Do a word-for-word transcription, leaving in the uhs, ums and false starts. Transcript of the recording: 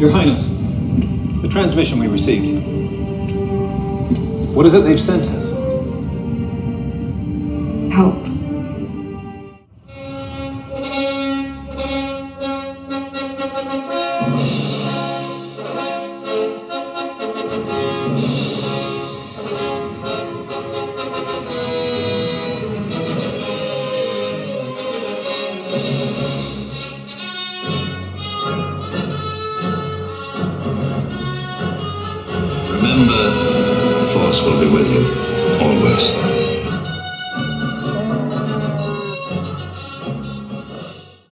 Your Highness, the transmission we received. What is it they've sent us? Help. Remember, the Force will be with you, always.